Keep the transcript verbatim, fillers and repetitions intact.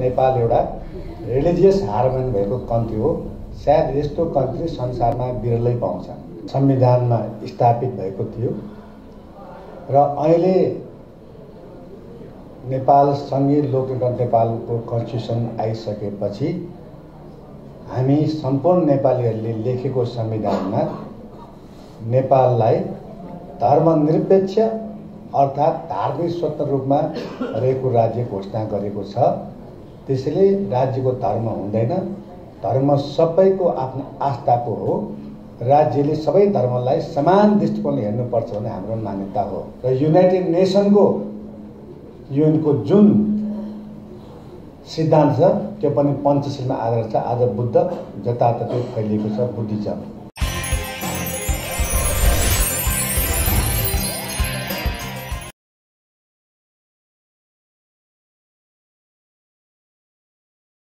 नेपाल एउटा religious harmony भएको country हो। सायद यस्तो कन्ट्री संसारमा बिरलै पाउँछ। संविधानमा स्थापित भएको थियो र अहिले नेपाल संघीय लोकतन्त्र नेपालको कन्स्टिट्युसन आइसकेपछि हामी सम्पूर्ण नेपालीहरूले लेखेको संविधानमा नेपाललाई धर्मनिरपेक्ष अर्थात् धार्मिक स्वतन्त्र रूपमा रहेको राज्य घोषणा गरेको छ। त्यसैले राज्यको धर्म हुँदैन, धर्म सबैको आफ्नो आस्थाको हो। राज्यले सबै धर्मलाई समान दृष्टिकोणले हेर्नुपर्छ भन्ने हाम्रो मान्यता हो र युनाइटेड नेसनको युएनको जुन सिद्धान्त छ त्यो पनि पञ्चशीलमा आधारित छ। आज बुद्ध जताततै फैलिएको छ बुद्धिज्म।